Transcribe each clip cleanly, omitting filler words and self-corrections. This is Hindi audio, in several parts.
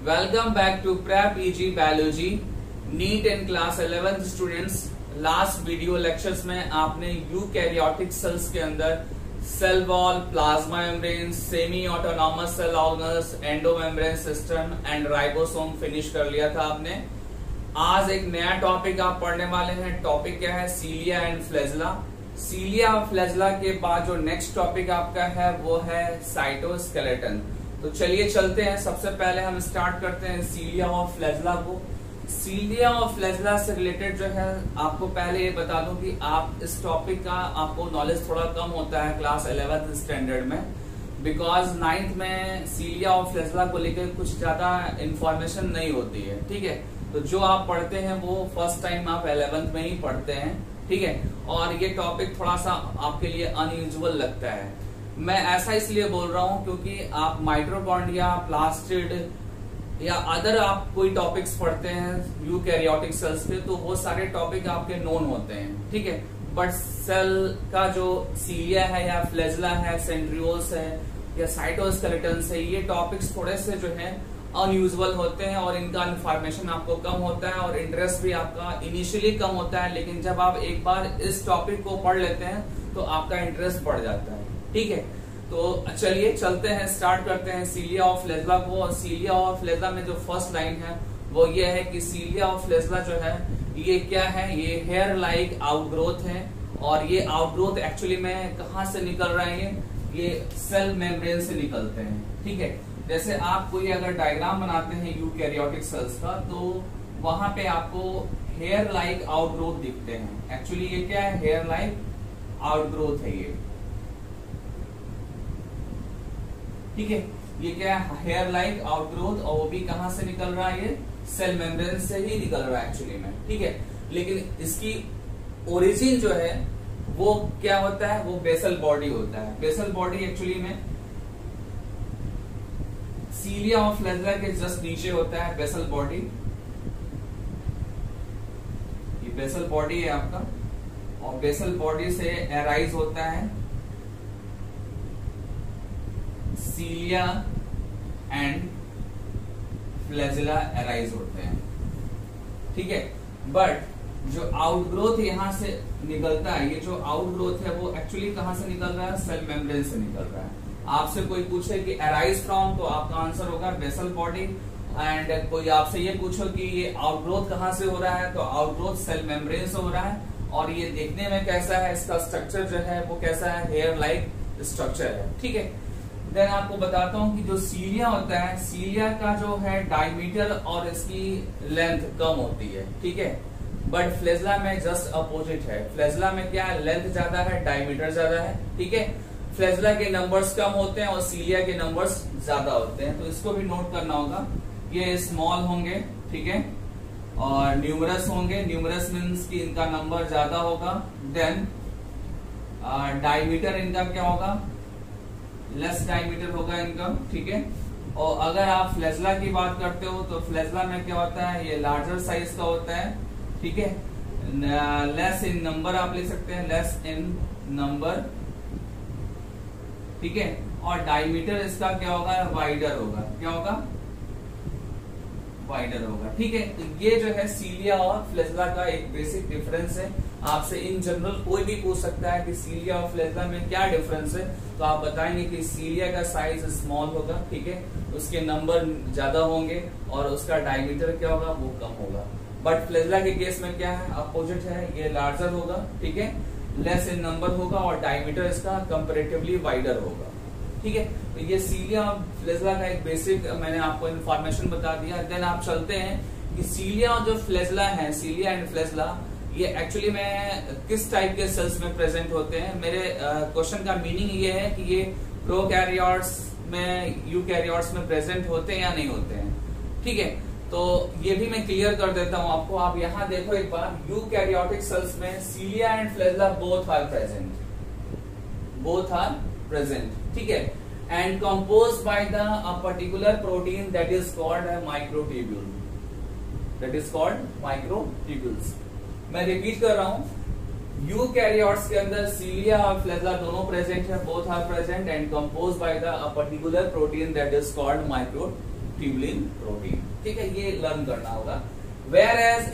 Welcome back to Prep EG Biology NEET and Class 11th students. Last video lectures में आपने यूकैरियोटिक सेल्स के अंदर cell wall, plasma membrane, semi autonomous cell organs, endomembrane system and ribosome finish कर लिया था आपने। आज एक नया टॉपिक आप पढ़ने वाले हैं। टॉपिक क्या है? Cilia and flagella. सीलिया और फ्लैजेला के बाद जो नेक्स्ट टॉपिक आपका है वो है साइटोस्केलेटन। तो चलिए चलते हैं। सबसे पहले हम स्टार्ट करते हैं सीलिया और फ्लैजेला को। सीलिया और फ्लैजेला से रिलेटेड जो है आपको पहले ये बता दूं कि आप इस टॉपिक का आपको नॉलेज थोड़ा कम होता है क्लास 11th स्टैंडर्ड में, बिकॉज 9th में सीलिया और फ्लैजेला को लेकर कुछ ज्यादा इंफॉर्मेशन नहीं होती है। ठीक है, तो जो आप पढ़ते हैं वो फर्स्ट टाइम आप 11th में ही पढ़ते हैं। ठीक है, और ये टॉपिक थोड़ा सा आपके लिए अनयूजुअल लगता है। मैं ऐसा इसलिए बोल रहा हूं क्योंकि आप माइटोकॉन्ड्रिया, प्लास्टिड या अदर आप कोई टॉपिक्स पढ़ते हैं यूकैरियोटिक सेल्स पे, तो वो सारे टॉपिक आपके नोन होते हैं। ठीक है, बट सेल का जो सीलिया है या फ्लैजेला है, सेंट्रियोल्स है या साइटोस्केलेटन है, ये टॉपिक्स थोड़े से जो है अनयूजुअल होते हैं और इनका इन्फॉर्मेशन आपको कम होता है और इंटरेस्ट भी आपका इनिशियली कम होता है। लेकिन जब आप एक बार इस टॉपिक को पढ़ लेते हैं तो आपका इंटरेस्ट बढ़ जाता है। ठीक है, तो चलिए चलते हैं, स्टार्ट करते हैं सीलिया और फ्लैजेला को। और सीलिया और फ्लैजेला में जो फर्स्ट लाइन है वो ये है कि सीलिया और फ्लैजेला जो है ये क्या है? ये हेयर लाइक आउटग्रोथ है। और ये आउटग्रोथ एक्चुअली में कहाँ से निकल रहे हैं? ये सेल मेम्ब्रेन से निकलते हैं। ठीक है, जैसे आप कोई अगर डायग्राम बनाते हैं यूकैरियोटिक सेल्स का, तो वहां पे आपको हेयर लाइक आउटग्रोथ दिखते हैं। एक्चुअली ये क्या है? हेयर लाइक आउटग्रोथ है ये। ठीक है, ये क्या है? हेयर लाइक आउटग्रोथ, और वो भी कहां से निकल रहा है? ये सेल मेम्ब्रेन से ही निकल रहा है एक्चुअली में। ठीक है, लेकिन इसकी ओरिजिन जो है वो क्या होता है? वो बेसल बॉडी होता है। बेसल बॉडी एक्चुअली में सीलिया और फ्लैजेला के जस्ट नीचे होता है बेसल बॉडी। ये बेसल बॉडी है आपका, और बेसल बॉडी से एराइज होता है सीलिया एंड फ्लैजेला एराइज होते हैं। ठीक है, बट जो आउटग्रोथ यहां से निकलता है, ये जो आउटग्रोथ है वो एक्चुअली कहां से निकल रहा है? सेल मेम्ब्रेन से निकल रहा है। आपसे कोई पूछे कि अराइज फ्रॉम, तो आपका आंसर होगा बेसल बॉडी। एंड कोई आपसे ये पूछो कि ये आउटग्रोथ कहां से हो रहा है, तो आउटग्रोथ सेल मेम्ब्रेन से हो रहा है। और ये देखने में कैसा है? इसका स्ट्रक्चर जो है वो कैसा है? हेयर लाइक स्ट्रक्चर है। ठीक है, देन आपको बताता हूं कि जो सीलिया होता है, सीलिया का जो है डायमीटर और इसकी लेंथ कम होती है। ठीक है, बट फ्लैजेला में जस्ट अपोजिट है। फ्लैजेला में क्या है? लेंथ ज्यादा है, डायमीटर ज्यादा है। ठीक है, फ्लैजेला के नंबर्स कम होते हैं और सीलिया के नंबर्स ज्यादा होते हैं। तो इसको भी नोट करना होगा। ये स्मॉल होंगे, ठीक है, और न्यूमरस होंगे। न्यूमरस मीन्स कि इनका नंबर ज्यादा होगा। देन डायमीटर इनका क्या होगा? लेस डायमीटर होगा इनका। ठीक है, और अगर आप फ्लैजेला की बात करते हो तो फ्लैजेला में क्या होता है? ये लार्जर साइज का होता है। ठीक है, लेस इन नंबर आप ले सकते हैं, लेस इन नंबर। ठीक है, और डायमीटर इसका क्या होगा? वाइडर होगा। क्या होगा? वाइडर होगा। ठीक है, तो ये जो है सीलिया और फ्लैजेला का एक बेसिक डिफरेंस है। आपसे इन जनरल कोई भी पूछ सकता है कि सीलिया और फ्लैजेला में क्या डिफरेंस है, तो आप बताएंगे कि सीलिया का साइज स्मॉल होगा। ठीक है, उसके नंबर ज्यादा होंगे और उसका डायमीटर क्या होगा? वो कम होगा। बट फ्लैजेला के केस में क्या है? अपोजिट है, ये लार्जर होगा। ठीक है, लेस इन नंबर होगा और डायमीटर इसका कंपैरेटिवली वाइडर होगा। ठीक है, तो ये सीलिया और फ्लैजेला का एक बेसिक मैंने आपको इन्फॉर्मेशन बता दिया। देन आप चलते हैं कि सीलिया और जो फ्लैजेला है, सीलिया एंड फ्लैजेला, ये एक्चुअली में किस टाइप के सेल्स में प्रेजेंट होते हैं। मेरे क्वेश्चन का मीनिंग ये है कि ये प्रोकैरियोट्स में, यूकैरियोट्स में प्रेजेंट होते हैं या नहीं होते हैं। ठीक है, तो ये भी मैं क्लियर कर देता हूं आपको। आप यहां देखो एक बार, यूकैरियोटिक सेल्स में cilia and flagella both are present. Both are present. ठीक है, and composed by the particular protein that is called microtubule. That is called microtubules. मैं रिपीट कर रहा हूं, यूकैरियोट्स के अंदर सीलिया और फ्लैजेला दोनों प्रेजेंट है, both are present and composed by the particular protein that is called microtubule. Tubulin protein. ठीक है, ये लर्न करना होगा। whereas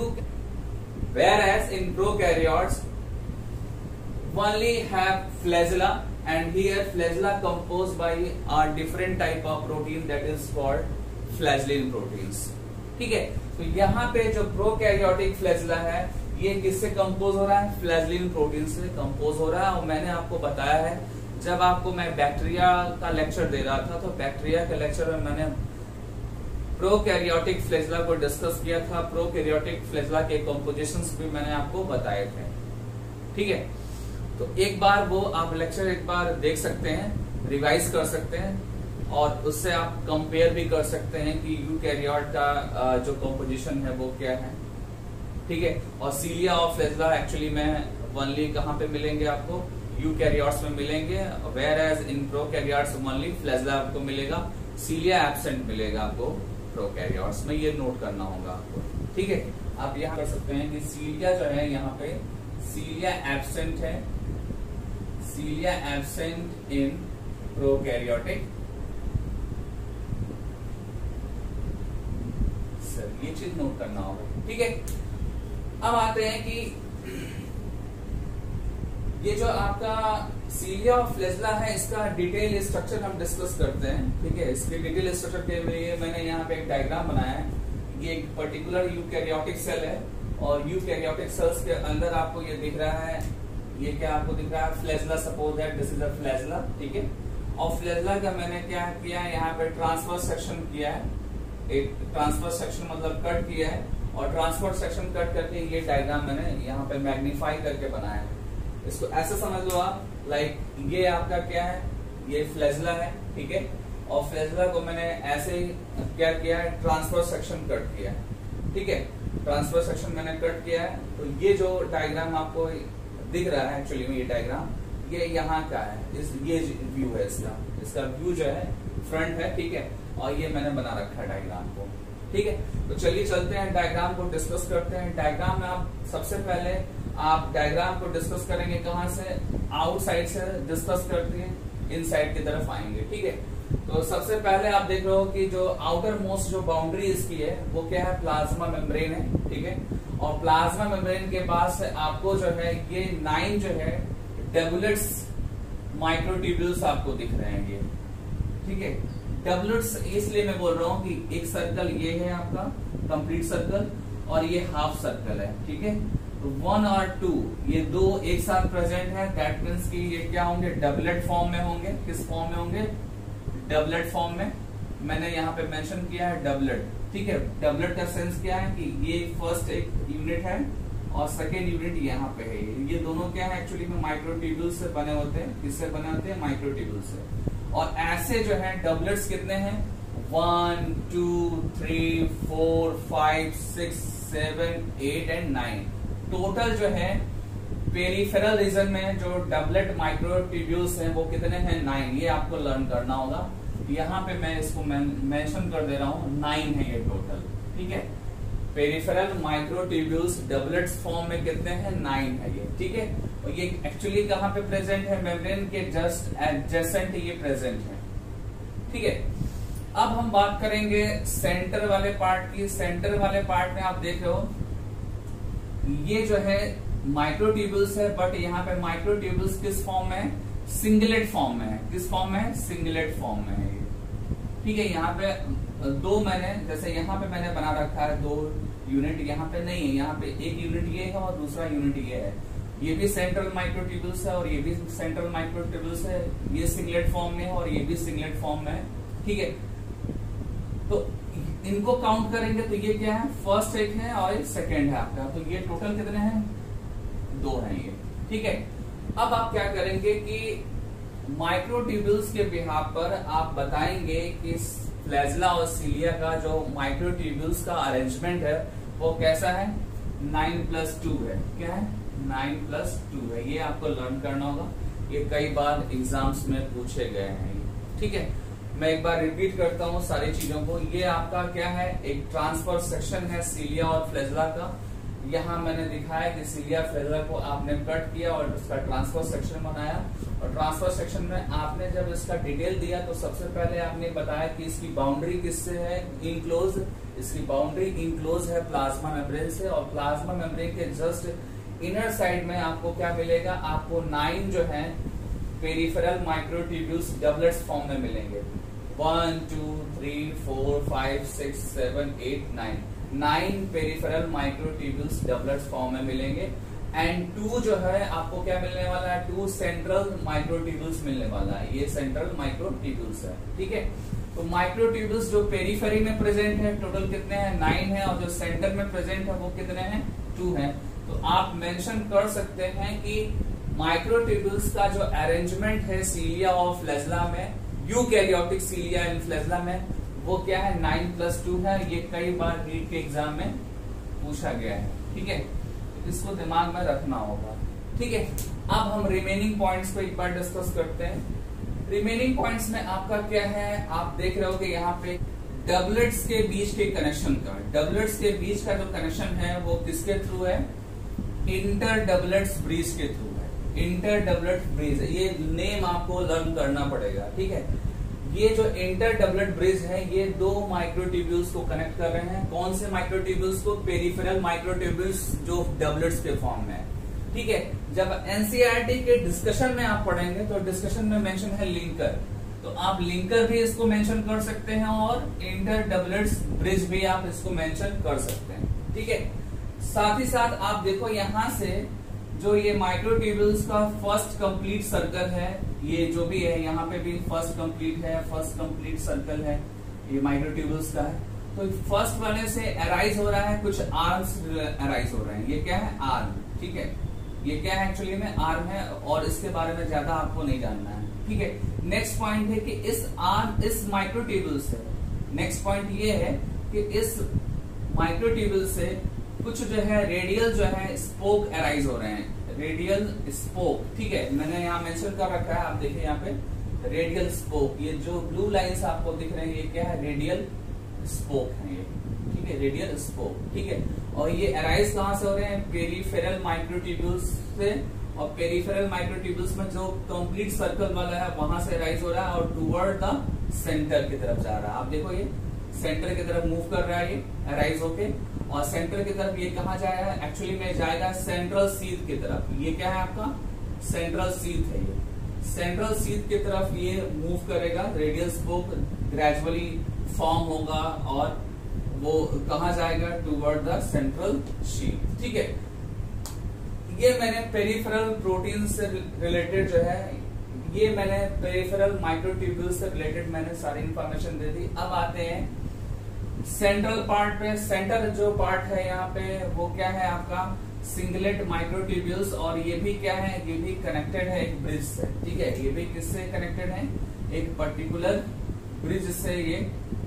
in prokaryotes only have flagella, and here flagella composed by a different type of protein that is called flagellin proteins। ठीक है, तो यहाँ पे जो प्रोकैरियोटिक फ्लैजेला है ये किससे कंपोज हो रहा है? फ्लैजेलिन प्रोटीन से कंपोज हो रहा है। और मैंने आपको बताया है, जब आपको मैं बैक्टीरिया का लेक्चर दे रहा था तो बैक्टीरिया के लेक्चर में मैंने प्रोकैरियोटिक फ्लैजेला को डिस्कस किया था। प्रोकैरियोटिक फ्लैजेला के कंपोजिशंस भी मैंने आपको बताए थे। ठीक है, तो एक बार वो आप लेक्चर एक बार देख सकते हैं, रिवाइज कर सकते हैं, और उससे आप कंपेयर भी कर सकते हैं कि यूकैरियोट का जो कंपोजिशन है वो क्या है। ठीक है, और सीलिया और फ्लैजेला एक्चुअली में ओनली कहाँ पे मिलेंगे आपको? यूकैरियोट्स में मिलेंगे। Whereas in prokaryotes only flagella आपको मिलेगा, सीलिया एब्सेंट मिलेगा आपको प्रोकैरियोट्स में। ये नोट करना होगा आपको। ठीक है, आप यहाँ कर सकते हैं कि सीलिया जो है यहाँ पे सीलिया एब्सेंट है, सीलिया एब्सेंट इन प्रोकैरियोटिक। ये चीज नोट करना होगा। ठीक है, अब आते हैं कि ये जो आपका सीलिया और फ्लैजेला है इसका डिटेल स्ट्रक्चर हम डिस्कस करते हैं। ठीक है, इसके डिटेल स्ट्रक्चर के लिए मैंने यहाँ पे एक डायग्राम बनाया है। ये एक पर्टिकुलर यूकैरियोटिक सेल है, और यूकैरियोटिक सेल्स के अंदर आपको ये दिख रहा है, ये क्या आपको दिख रहा है? Flagella. Suppose that this is a flagella. ठीक है, और फ्लैजेला का मैंने क्या किया है, यहाँ पे ट्रांसफर सेक्शन किया है। एक ट्रांसफर सेक्शन मतलब कट किया है, और ट्रांसफर सेक्शन कट करके ये डायग्राम मैंने यहाँ पे मैग्नीफाई करके बनाया है। इसको ऐसे समझ लो आप, लाइक ये आपका क्या है? ये फ्लैजेला है। ठीक है, और फ्लैजेला को मैंने ऐसे ही क्या किया है? ट्रांसफर सेक्शन कट किया है। ठीक है, ट्रांसफर सेक्शन मैंने कट किया है। तो ये जो डायग्राम आपको दिख रहा है, एक्चुअली में ये डायग्राम ये यहाँ का है, ये व्यू है इसका व्यू जो है फ्रंट है। ठीक है, और ये मैंने बना रखा है डायग्राम को। ठीक है, तो चलिए चलते हैं डायग्राम को डिस्कस करते हैं। डायग्राम में आप सबसे पहले आप डायग्राम को डिस्कस करेंगे कहाँ से? आउटसाइड से डिस्कस करते हैं, इनसाइड की तरफ आएंगे। ठीक है, तो सबसे पहले आप देख रहे हो कि जो आउटर मोस्ट जो बाउंड्री इसकी है वो क्या है? प्लाज्मा मेम्ब्रेन है। ठीक है, और प्लाज्मा मेम्ब्रेन के पास आपको जो है ये 9 जो है डबलेट्स माइक्रोट्यूब्यूल्स आपको दिख रहे हैं ये। ठीक है, डबलेट्स इसलिए मैं बोल रहा हूँ कि एक सर्कल ये है आपका कंप्लीट सर्कल, और ये हाफ सर्कल है। ठीक है, तो 1 और 2 ये दो एक साथ प्रेजेंट है। दैट मीन्स कि ये क्या होंगे? डबलेट फॉर्म में होंगे। किस फॉर्म में होंगे? डबलेट फॉर्म में। मैंने यहाँ पे मेंशन किया है डबलेट। ठीक है, डबलेट का सेंस क्या है कि ये फर्स्ट एक यूनिट है और सेकेंड यूनिट यहाँ पे है। ये दोनों क्या है? एक्चुअली में माइक्रोट्यूब्यूल से बने होते हैं। किससे बने होते हैं? माइक्रोट्यूब्यूल से। और ऐसे जो है डबलेट्स कितने हैं? 1 2 3 4 5 6 7 8 एंड 9 टोटल जो है पेरिफेरल रीजन में जो डबलेट माइक्रोट्यूब्यूल्स हैं वो कितने हैं? 9। ये आपको लर्न करना होगा। यहाँ पे मैं इसको मेंशन कर दे रहा हूँ, 9 है ये टोटल। ठीक है, पेरिफेरल माइक्रोट्यूब्यूल्स डबलेट्स फॉर्म में कितने हैं? 9 है ये। ठीक है, और ये एक्चुअली कहाँ पे प्रेजेंट है? मेम्ब्रेन के जस्ट एडजेसेंट ये प्रेजेंट है। ठीक है, अब हम बात करेंगे सेंटर वाले पार्ट की। सेंटर वाले पार्ट में आप देख रहे हो ये जो है माइक्रोट्यूब्यूल्स है, बट यहाँ पे माइक्रोट्यूब्यूल्स किस फॉर्म में है? सिंगलेट फॉर्म में है। किस फॉर्म में है? सिंगलेट फॉर्म में है। ठीक है, यहाँ पे दो मैंने जैसे यहाँ पे मैंने बना रखा है 2 यूनिट, यहाँ पे नहीं है। यहाँ पे एक यूनिट ये है और दूसरा यूनिट ये है। ये भी सेंट्रल माइक्रोट्यूब्यूल्स है और ये भी सेंट्रल माइक्रोट्यूब्यूल्स है। ये सिंगलेट फॉर्म में है और ये भी सिंगलेट फॉर्म में है। ठीक है, तो इनको काउंट करेंगे तो ये क्या है? फर्स्ट एक है और एक सेकेंड है आपका। तो ये टोटल कितने हैं? 2 हैं ये। ठीक है, अब आप क्या करेंगे कि माइक्रोट्यूब्यूल्स के बिहाफ पर आप बताएंगे कि फ्लैजेला और सीलिया का जो माइक्रोट्यूब्यूल्स का अरेंजमेंट है वो कैसा है? 9+2 है। क्या है? 9+2 है। ये आपको लर्न करना होगा। ये कई बार एग्जाम्स में पूछे गए हैं। ठीक है, मैं एक बार रिपीट करता हूँ सारी चीजों को। ये आपका क्या है? एक ट्रांसफर सेक्शन है सीलिया और फ्लैजेला का। यहाँ मैंने दिखाया कि सीलिया फ्लेजला को आपने कट किया और उसका ट्रांसफर सेक्शन बनाया, और ट्रांसफर सेक्शन में आपने जब इसका डिटेल दिया तो सबसे पहले आपने बताया कि इसकी बाउंड्री किससे है, इनक्लोज। इसकी बाउंड्री इनक्लोज है प्लाज्मा मेम्ब्रेन से, और प्लाज्मा मेम्ब्रेन के जस्ट इनर साइड में आपको क्या मिलेगा, आपको 9 जो है पेरिफेरल माइक्रोट्यूब्यूल्स डबलेट्स फॉर्म में मिलेंगे। 1 2 3 4 5 6 7 8 9 पेरिफेरल माइक्रोट्यूब्यूल्स डबलेट्स फॉर्म में मिलेंगे। एंड 2 जो है आपको क्या मिलने वाला है, 2 सेंट्रल माइक्रोट्यूब्यूल्स मिलने वाला है। ये सेंट्रल माइक्रोट्यूब्यूल्स है, ठीक है। तो माइक्रोट्यूब्यूल्स जो पेरिफेरी में प्रेजेंट है टोटल कितने हैं, 9 है, और जो सेंटर में प्रेजेंट है वो कितने हैं, 2 हैं। तो आप मेंशन कर सकते हैं कि माइक्रोट्यूब्यूल्स का जो अरेंजमेंट है सीलिया और फ्लेजला में, यूकैरियोटिक सीलिया एंड फ्लेजला में, वो क्या है, 9+2 है। ये कई बार नीट के एग्जाम में पूछा गया है, ठीक है, तो इसको दिमाग में रखना होगा, ठीक है। अब हम रिमेनिंग पॉइंट्स को एक बार डिस्कस करते हैं। रिमेनिंग पॉइंट्स में आपका क्या है, आप देख रहे हो कि यहाँ पे डबलेट्स के बीच के कनेक्शन का, डबलेट्स के बीच का जो कनेक्शन है वो किसके थ्रू है, इंटर डबलेट्स ब्रिज के थ्रू है। इंटर डबलेट ब्रिज, ये नेम आपको लर्न करना पड़ेगा, ठीक है। ये जो इंटर डबलेट ब्रिज है ये 2 माइक्रोट्यूब्यूल्स को कनेक्ट कर रहे हैं। कौन से माइक्रोट्यूब्यूल्स को, पेरिफेरल माइक्रोट्यूब्यूल्स जो डबलेट्स के फॉर्म में है, ठीक है। जब एनसीईआरटी के डिस्कशन में आप पढ़ेंगे तो डिस्कशन में मेंशन है लिंकर, तो आप लिंकर भी इसको मेंशन कर सकते हैं और इंटर डबलेट्स ब्रिज भी आप इसको मेंशन कर सकते हैं, ठीक है। साथ ही साथ आप देखो यहाँ से जो ये माइक्रोट्यूब्यूल्स का फर्स्ट कंप्लीट सर्कल है, ये जो भी है यहाँ पे भी फर्स्ट कंप्लीट है, फर्स्ट कंप्लीट सर्कल है, ये माइक्रोट्यूब्यूल्स का है। तो फर्स्ट वाले से अराइज हो रहा है, कुछ आर्म्स अराइज हो रहे हैं। ये क्या है, आर्म, ठीक है। ये क्या है, एक्चुअली में आर्म है, और इसके बारे में ज्यादा आपको नहीं जानना है, ठीक है। नेक्स्ट पॉइंट है कि इस आर्म, इस माइक्रोट्यूब्यूल से, नेक्स्ट पॉइंट ये है कि इस माइक्रोट्यूब्यूल से कुछ जो है रेडियल जो है स्पोक अराइज हो रहे हैं, रेडियल स्पोक, ठीक है। मैंने यहाँ मेंशन कर रखा है, आप देखिए यहाँ पे रेडियल स्पोक, ये जो ब्लू लाइंस आपको दिख रहे हैं ये क्या है, रेडियल स्पोक है ये, ठीक है, रेडियल स्पोक, ठीक है। और ये अराइज कहाँ से हो रहे हैं, पेरिफेरल माइक्रोट्यूब्यूल्स से, और पेरिफेरल माइक्रोट्यूब्यूल्स में जो कंप्लीट सर्कल वाला है वहां से अराइज हो रहा है और टूवर्ड द सेंटर की तरफ जा रहा है। आप देखो ये सेंटर की तरफ मूव कर रहा है ये अराइज होके, और सेंटर की तरफ ये कहाँ जाएगा, एक्चुअली में जाएगा सेंट्रल सीथ की तरफ। ये क्या है आपका, सेंट्रल सीथ है, ये सेंट्रल सीथ की तरफ ये मूव करेगा, रेडियल स्पोक ग्रेजुअली फॉर्म होगा और वो कहाँ जाएगा, टूवर्ड द सेंट्रल शीथ, ठीक है। ये मैंने पेरिफेरल प्रोटीन से रिलेटेड जो है, ये मैंने पेरिफेरल माइक्रोट्यूब्यूल से रिलेटेड मैंने सारी इंफॉर्मेशन दे दी। अब आते हैं सेंट्रल पार्ट पे। सेंटर जो पार्ट है यहाँ पे वो क्या है आपका, सिंगलेट माइक्रोट्यूब्यूल्स, और ये भी क्या है, ये भी कनेक्टेड है एक ब्रिज से, ठीक है। ये भी किससे कनेक्टेड है, एक पर्टिकुलर ब्रिज से ये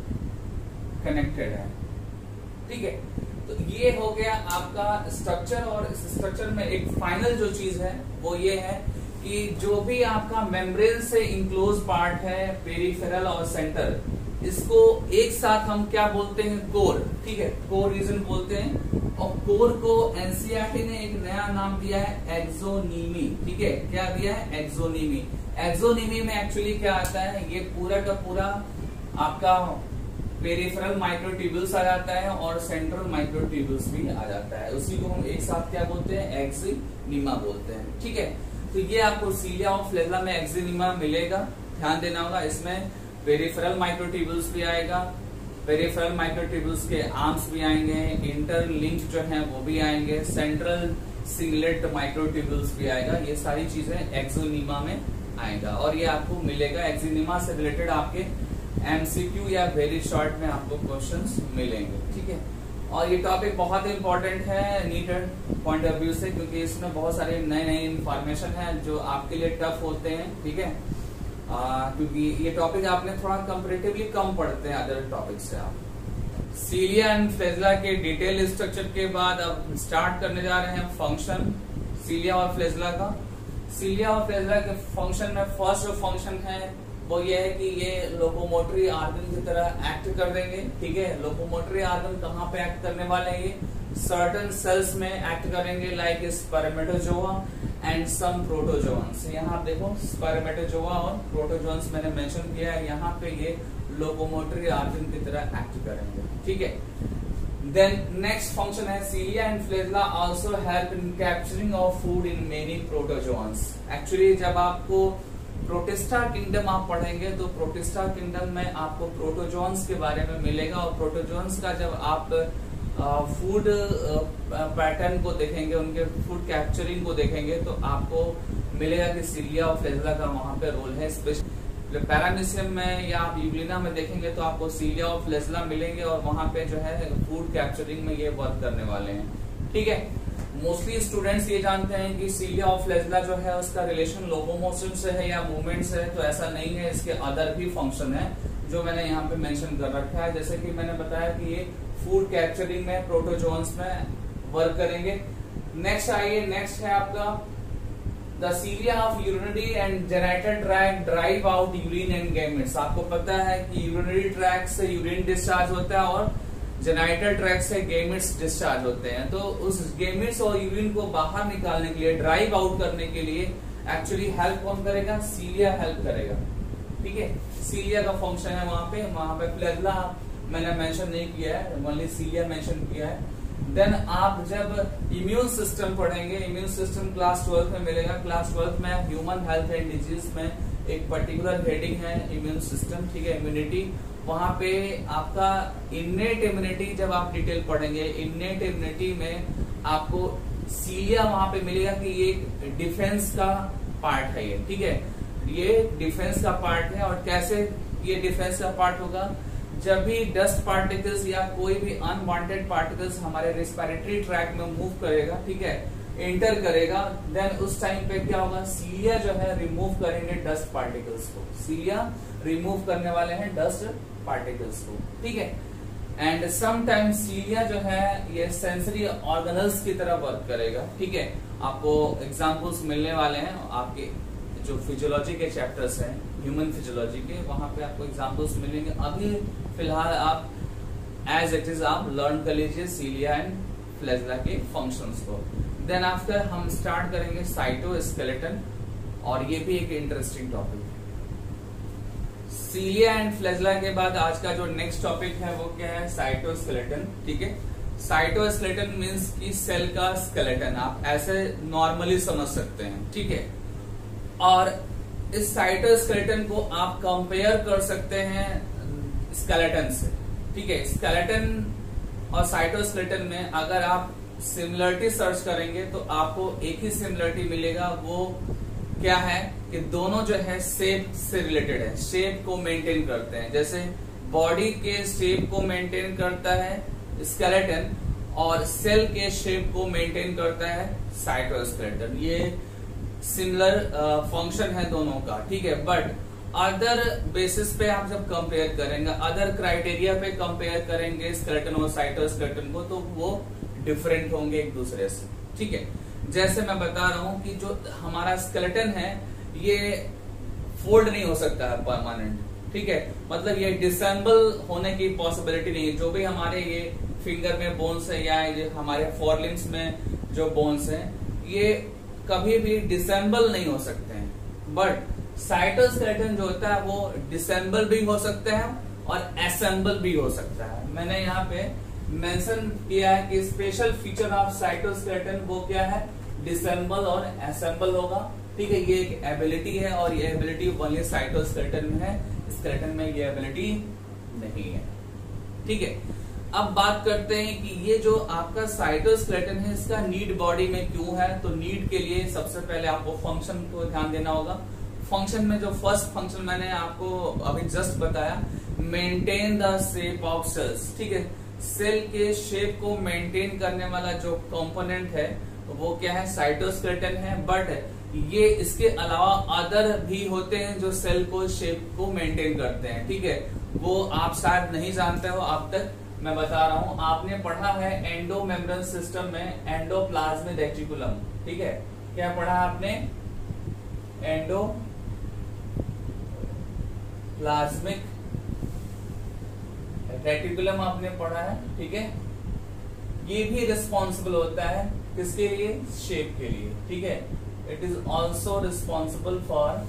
कनेक्टेड है, ठीक है। तो ये हो गया आपका स्ट्रक्चर, और इस स्ट्रक्चर में एक फाइनल जो चीज है वो ये है कि जो भी आपका मेम्ब्रेन से इंक्लोज पार्ट है, पेरिफेरल और सेंटर, इसको एक साथ हम क्या बोलते हैं, कोर, ठीक है, कोर रीजन बोलते हैं। और कोर को एनसीईआरटी ने एक नया नाम दिया है, एक्सोनीमी, ठीक है। क्या दिया है, एक्सोनीमी। एक्सोनीमी में एक्चुअली क्या आता है, ये पूरा का पूरा आपका पेरिफेरल माइक्रोट्यूब्यूल्स आ जाता है और सेंट्रल माइक्रोट्यूब्यूल्स भी आ जाता है, उसी को हम एक साथ क्या बोलते हैं, एक्सिनीमा बोलते हैं, ठीक है। तो ये आपको सीलिया और फ्लेजला में एक्सिनीमा मिलेगा, ध्यान देना होगा। इसमें पेरिफेरल माइक्रोट्यूब्यूल्स भी आएगा, पेरिफेरल माइक्रोट्यूब्यूल्स के आर्म्स भी आएंगे, इंटरलिंक जो है वो भी आएंगे, सेंट्रल सिंगलेट माइक्रोट्यूब्यूल्स भी आएगा। ये सारी चीजें एक्सोनीमा में आएगा, और ये आपको मिलेगा। एक्सोनीमा से रिलेटेड आपके एमसीक्यू या वेरी शॉर्ट में आपको क्वेश्चंस मिलेंगे, ठीक है। और ये टॉपिक बहुत इंपॉर्टेंट है नीट पॉइंट ऑफ व्यू से, क्योंकि इसमें बहुत सारे नए नए इंफॉर्मेशन है जो आपके लिए टफ होते हैं, ठीक है। क्योंकि ये टॉपिक आपने थोड़ा कंपैरेटिवली कम पढ़ते हैं अदर टॉपिक से। आप सीलिया एंड फ्लेजला के डिटेल स्ट्रक्चर के बाद अब स्टार्ट करने जा रहे हैं फंक्शन सीलिया और फ्लेजला का। सीलिया और फ्लेजला के फंक्शन में फर्स्ट जो फंक्शन है वो ये है कि ये लोकोमोटरी आर्गन की तरह एक्ट कर देंगे, ठीक है। लोकोमोटरी आर्गन कहाँ पे एक्ट करने वाले हैं, ये सर्टेन सेल्स में एक्ट करेंगे like spermatozoa and some protozoans. यहाँ आप देखो स्पर्मेटोजोआ और प्रोटोजोन्स मैंने मेंशन किया है, यहाँ पे ये लोकोमोटरी ऑर्गन की तरह एक्ट करेंगे, ठीक है। देन नेक्स्ट फंक्शन है cilia and flagella also help in capturing of food in many protozoans. Actually जब आपको प्रोटिस्टा किंगडम आप पढ़ेंगे तो प्रोटिस्टा किंगडम में आपको प्रोटोजोन्स के बारे में मिलेगा, और प्रोटोजोन्स का जब आप फूड पैटर्न को देखेंगे, उनके फूड कैप्चरिंग को देखेंगे तो आपको मिलेगा कि सीलिया और फ्लैजेला का वहां पे रोल है। स्पेशली पैरामीशियम में या आप यूग्लिना में देखेंगे तो आपको सीलिया और फ्लैजेला मिलेंगे, और वहां पे जो है फूड कैप्चरिंग में ये वर्क करने वाले हैं, ठीक है। मोस्टली स्टूडेंट्स ये जानते हैं कि सीलिया और फ्लैजेला जो है उसका रिलेशन लोकोमोशन से है या मूवमेंट से है, तो ऐसा नहीं है, इसके अदर भी फंक्शन है जो मैंने यहाँ पे मेंशन कर रखा है। जैसे कि मैंने बताया कि ये फूड कैप्चरिंग में प्रोटोजोन्स में वर्क करेंगे। नेक्स्ट आइए, नेक्स्ट है आपका the cilia of urinary and genital tract drive out urine and gametes. आपको पता है कि यूरिनरी ट्रैक्ट से यूरिन डिस्चार्ज होता है और जेनिटल ट्रैक्ट से गैमेट्स डिस्चार्ज होते हैं। तो उस गैमेट्स और यूरिन को बाहर निकालने के लिए, ड्राइव आउट करने के लिए एक्चुअली हेल्प कौन करेगा? सीलिया हेल्प करेगा, ठीक है। सीलिया का फंक्शन है वहां पे फ्लैजेला मैंने मेंशन नहीं किया है, ओनली सीलिया मेंशन किया है। देन आप जब इम्यून सिस्टम पढ़ेंगे, इम्यून सिस्टम क्लास 12 में मिलेगा। क्लास 12 में ह्यूमन हेल्थ एंड डिजीज में एक पर्टिकुलर हेडिंग है इम्यून सिस्टम, ठीक है, इम्यूनिटी। वहां पे आपका इन्नेट इम्यूनिटी जब आप डिटेल पढ़ेंगे, इन्नेट इम्यूनिटी में आपको सीलिया वहां पे मिलेगा कि ये डिफेंस का पार्ट है, ये ठीक है, ये डिफेंस का पार्ट है। और कैसे ये डिफेंस का पार्ट होगा? जब भी डस्ट पार्टिकल्स या कोई भी अनवांटेड पार्टिकल्स हमारे रेस्पिरेटरी ट्रैक में मूव करेगा, ठीक है, एंटर करेगा, देन उस टाइम पे क्या होगा? सीलिया जो है रिमूव करेंगे डस्ट पार्टिकल्स को। सीलिया रिमूव करने वाले हैं डस्ट पार्टिकल्स को, ठीक है। एंड समटाइम्स सीलिया जो है ये सेंसरी ऑर्गेनल्स की तरह वर्क करेगा, ठीक है। आपको एग्जांपल्स मिलने वाले हैं आपके जो फिजियोलॉजी के चैप्टर्स हैं, ह्यूमन फिजियोलॉजी के, वहां पे आपको एग्जांपल्स मिलेंगे। अभी फिलहाल आप एज इट इज आप लर्न कर लीजिए सीलिया एंड फ्लैजेला के फंक्शंस को। देन आफ्टर हम स्टार्ट करेंगे साइटोस्केलेटन, और ये भी एक इंटरेस्टिंग टॉपिक है। सीलिया एंड फ्लैजेला के बाद आज का जो नेक्स्ट टॉपिक है वो क्या है? साइटोस्केलेटन, ठीक है। साइटोस्केलेटन मीन्स की सेल का स्केलेटन, आप ऐसे नॉर्मली समझ सकते हैं, ठीक है। और इस साइटोस्केलेटन को आप कंपेयर कर सकते हैं स्केलेटन से, ठीक है। स्केलेटन और साइटोस्केलेटन में अगर आप सिमिलरिटी सर्च करेंगे तो आपको एक ही सिमिलरिटी मिलेगा, वो क्या है कि दोनों जो है शेप से रिलेटेड है, शेप को मेंटेन करते हैं। जैसे बॉडी के शेप को मेंटेन करता है स्केलेटन, और सेल के शेप को मेंटेन करता है साइटोस्केलेटन। ये सिमिलर फंक्शन है दोनों का, ठीक है। बट अदर बेसिस पे आप जब कंपेयर करेंगे, अदर क्राइटेरिया पे कंपेयर करेंगे स्केलेटन और साइटोस्केलेटन को, तो वो डिफरेंट होंगे एक दूसरे से, ठीक है। जैसे मैं बता रहा हूं कि जो हमारा स्केलेटन है ये फोल्ड नहीं हो सकता है परमानेंट, ठीक है, मतलब ये डिसेंबल होने की पॉसिबिलिटी नहीं है। जो भी हमारे ये फिंगर में बोन्स है या ये हमारे फोरलिम्स में जो बोन्स है, ये कभी भी डिसेंबल नहीं हो सकते हैं। बट साइटोस्केलेटन जो होता है वो डिसेंबल भी हो सकता है और असेंबल भी हो सकता है। मैंने यहाँ पे मेंशन किया है कि स्पेशल फीचर ऑफ साइटोस्केलेटन वो क्या है? डिसेंबल और असेंबल होगा, ठीक है। ये एक एबिलिटी है, और ये एबिलिटी ओनली साइटोस्केलेटन में है, स्केलेटन में ये एबिलिटी नहीं है, ठीक है। अब बात करते हैं कि ये जो आपका साइटोस्केलेटन है इसका नीड बॉडी में क्यों है। तो नीड के लिए सबसे पहले आपको फंक्शन को ध्यान देना होगा। फंक्शन में जो फर्स्ट फंक्शन मैंने आपको अभी जस्ट बताया, maintain the shape of cells, ठीक है। सेल के शेप को मेंटेन करने वाला जो कंपोनेंट है वो क्या है? साइटोस्केलेटन है। बट ये इसके अलावा अदर भी होते हैं जो सेल को शेप को मेंटेन करते हैं, ठीक है। वो आप शायद नहीं जानते हो, अब तक मैं बता रहा हूं। आपने पढ़ा है एंडोमेम्ब्रेन सिस्टम में एंडोप्लाज्मिक रेटिकुलम, ठीक है। क्या पढ़ा आपने? एंडोप्लाज्मिक रेटिकुलम आपने पढ़ा है, ठीक है। ये भी रिस्पॉन्सिबल होता है किसके लिए? शेप के लिए, ठीक है। It is also responsible for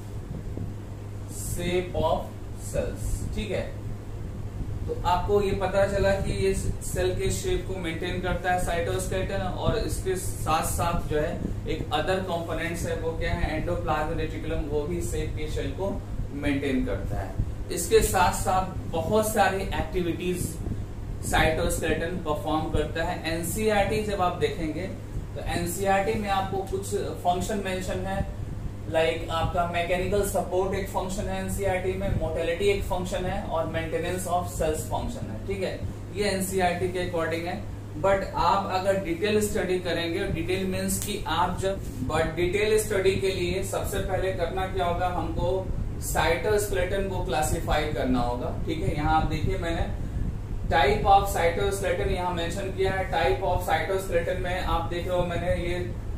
shape of cells, ठीक है। तो आपको ये पता चला कि ये सेल के शेप को मेंटेन करता है साइटोस्केलेटन, और इसके साथ साथ जो है एक अदर कंपोनेंट्स है, वो क्या है? एंडोप्लाज्मिक रेटिकुलम, वो भी शेप के शेल को मेंटेन करता है। इसके साथ साथ बहुत सारी एक्टिविटीज साइटोस्केलेटन परफॉर्म करता है। एनसीईआरटी जब आप देखेंगे तो एनसीईआरटी में आपको कुछ फंक्शन मेंशन है, लाइक आपका मैकेनिकल सपोर्ट एक फंक्शन है एनसीईआरटी में, मोटिलिटी एक फंक्शन है, और मेंटेनेंस ऑफ सेल्स फंक्शन है, ठीक है। ये एनसीईआरटी के अकॉर्डिंग है। बट आप अगर डिटेल स्टडी करेंगे, डिटेल मीन्स कि आप डिटेल स्टडी के लिए सबसे पहले करना क्या होगा? हमको साइटोस्केलेटन को क्लासिफाई करना होगा, ठीक है। यहाँ आप देखिए, मैंने टाइप ऑफ साइटोस्केलेटन यहाँ मेंशन किया है। टाइप ऑफ साइटोस्केलेटन में आप देख रहे हो, मैंने ये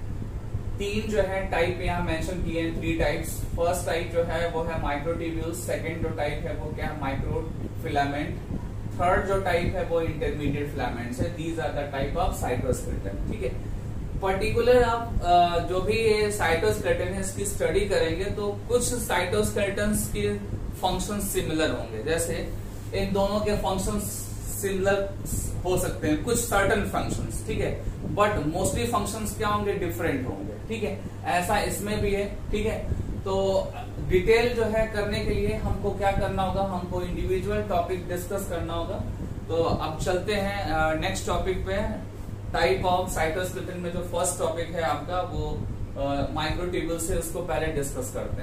3 जो है टाइप यहाँ मेंशन किए हैं, 3 टाइप्स। फर्स्ट टाइप जो है वो है माइक्रोट्यूब्यूल्स, सेकंड जो टाइप है वो क्या है? माइक्रोफिलामेंट, थर्ड जो टाइप है वो इंटरमीडिएट फिलामेंट्स है। These are the type of cytoskeleton, ठीक है। पर्टिकुलर आप जो भी ये साइटोस्केलेटन है इसकी स्टडी करेंगे तो कुछ साइटोस्केलेटन्स के फंक्शंस सिमिलर होंगे, जैसे इन दोनों के फंक्शंस सिमिलर हो सकते हैं, कुछ सर्टेन फंक्शंस, ठीक है। बट मोस्टली फंक्शंस क्या होंगे? डिफरेंट होंगे, ठीक है। ऐसा इसमें भी है, ठीक है। तो डिटेल जो है करने के लिए हमको क्या करना होगा? हमको इंडिविजुअल टॉपिक डिस्कस करना होगा। तो अब चलते हैं नेक्स्ट टॉपिक पे। टाइप ऑफ साइटोस्केलेटन में जो फर्स्ट टॉपिक है आपका वो माइक्रोट्यूब्यूल से, उसको पहले डिस्कस करते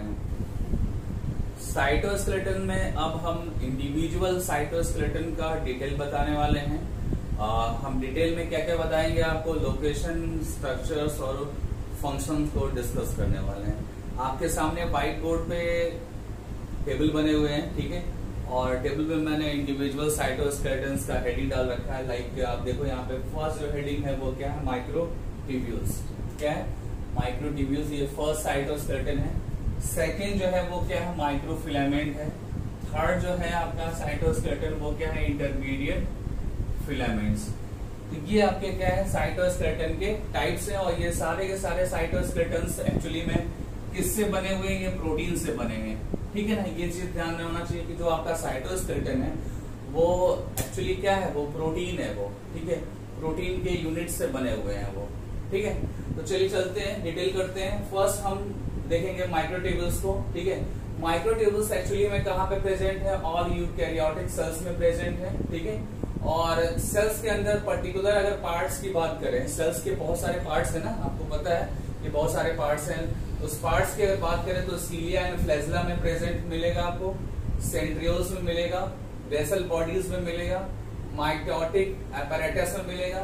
हैं। साइटोस्केलेटन में अब हम इंडिविजुअल साइटोस्केलेटन का डिटेल बताने वाले हैं। हम डिटेल में क्या क्या बताएंगे आपको? लोकेशन, स्ट्रक्चर्स और फंक्शंस को डिस्कस करने वाले हैं। आपके सामने व्हाइट बोर्ड पे टेबल बने हुए हैं, ठीक है। और टेबल पे मैंने इंडिविजुअल साइटोस्केलेटन्स का हेडिंग डाल रखा है। लाइक आप देखो यहाँ पे फर्स्ट जो हेडिंग है वो क्या है? माइक्रोट्यूब्यूल्स। क्या है? माइक्रोट्यूब्यूल्स, ये फर्स्ट साइटोस्केलेटन है। सेकेंड जो है वो क्या है? माइक्रोफिलामेंट है। थर्ड जो है आपका साइटोस्केलेटन वो क्या है? Intermediate filaments. तो ये आपके क्या है? साइटोस्केलेटन के टाइप्स हैं। और ये सारे के सारे साइटोस्केलेटन्स एक्चुअली में किससे बने हुए हैं? ये प्रोटीन से बने हुए हैं, ठीक है ना। ये चीज ध्यान में होना चाहिए कि जो आपका साइटोस्केलेटन है वो एक्चुअली क्या है? वो प्रोटीन है, वो, ठीक है। प्रोटीन के यूनिट से बने हुए हैं वो, ठीक है। तो चलिए चलते हैं, डिटेल करते हैं। फर्स्ट हम देखेंगे माइक्रोट्यूब्यूल्स को, ठीक है। माइक्रोट्यूब्यूल्स एक्चुअली में कहाँ पे प्रेजेंट है? ऑल यूकैरियोटिक सेल्स में प्रेजेंट है, ठीक है। और सेल्स के अंदर पर्टिकुलर अगर पार्ट्स की बात करें, सेल्स के बहुत सारे पार्ट्स है ना, आपको पता है कि बहुत सारे पार्ट्स हैं। उस पार्ट्स की अगर बात करें तो सीलिया एंड फ्लैजेला में प्रेजेंट मिलेगा आपको, सेंट्रियोल्स में मिलेगा, वेसल बॉडीज में मिलेगा, माइटोटिक apparatus में मिलेगा,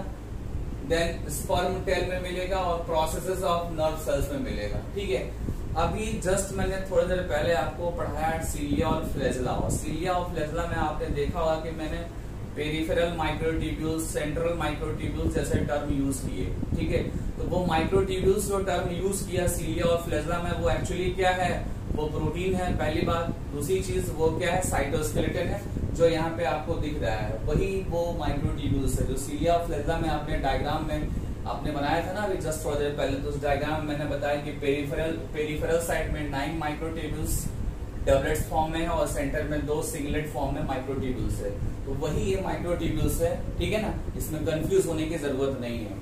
देन स्पर्म टेल में मिलेगा, और प्रोसेसेस ऑफ नर्व सेल्स में मिलेगा, ठीक है। अभी जस्ट मैंने थोड़ी देर पहले आपको पढ़ाया सीलिया और फ्लैजेला, और सीलिया और फ्लैजेला में आपने देखा होगा कि मैंने पेरिफेरल माइक्रोट्यूब्यूल्स, सेंट्रल माइक्रोट्यूब्यूल्स जैसे टर्म यूज किए, ठीक है। तो वो माइक्रोट्यूब्यूल्स जो टर्म यूज किया सीलिया और फ्लैजेला में, वो एक्चुअली क्या है? वो प्रोटीन है, पहली बात। दूसरी चीज वो क्या है? साइटोस्केलेटन है, जो यहाँ पे आपको दिख रहा है, वही वो माइक्रोट्यूब्यूल्स है जो सीलिया और फ्लैजेला में आपने डायग्राम में आपने बनाया था ना अभी जस्ट थोड़ी देर पहले। तो उस डायग्राम में मैंने बताया कि पेरिफेरल साइड में 9 माइक्रोट्यूब्यूल्स डबलेट्स फॉर्म में है, और सेंटर में 2 सिंगलेट फॉर्म में माइक्रोट्यूब्यूल्स है। तो वही ये माइक्रोट्यूब्यूल्स है, ठीक है ना। इसमें कंफ्यूज होने की जरूरत नहीं है।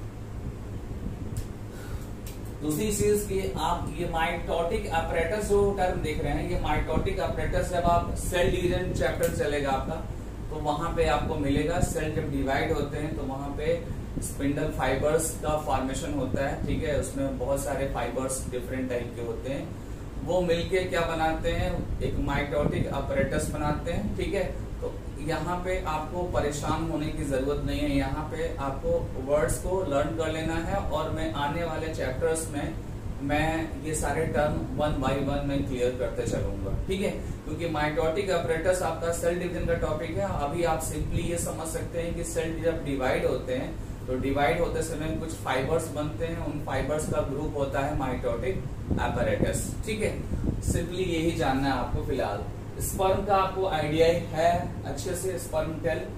दूसरी चीज की आप ये माइटोटिक apparatus जो टर्म देख रहे हैं, ये माइटोटिक apparatus जब आप सेल डिवीजन चैप्टर चलेगा आपका तो वहां पे आपको मिलेगा। सेल जब डिवाइड होते हैं तो वहां पे स्पिंडल फाइबर्स का फॉर्मेशन होता है, ठीक है। उसमें बहुत सारे फाइबर्स डिफरेंट टाइप के होते हैं, वो मिलके क्या बनाते हैं? एक माइटोटिक apparatus बनाते हैं, ठीक है। तो यहाँ पे आपको परेशान होने की जरूरत नहीं है, यहाँ पे आपको वर्ड्स को लर्न कर लेना है, और मैं आने वाले चैप्टर्स में मैं ये सारे टर्म 1 बाय 1 में क्लियर करते चलूंगा, ठीक है। क्योंकि माइटोटिक apparatus आपका सेल डिवीजन का टॉपिक है। अभी आप सिंपली ये समझ सकते हैं कि सेल जब डिवाइड होते हैं तो डिवाइड होते समय कुछ फाइबर्स बनते हैं, उन फाइबर्स का ग्रुप होता है माइटोटिक apparatus, ठीक है। सिंपली यही जानना है आपको फिलहाल। स्पर्म का आपको आइडिया है अच्छे से, स्पर्म टेल,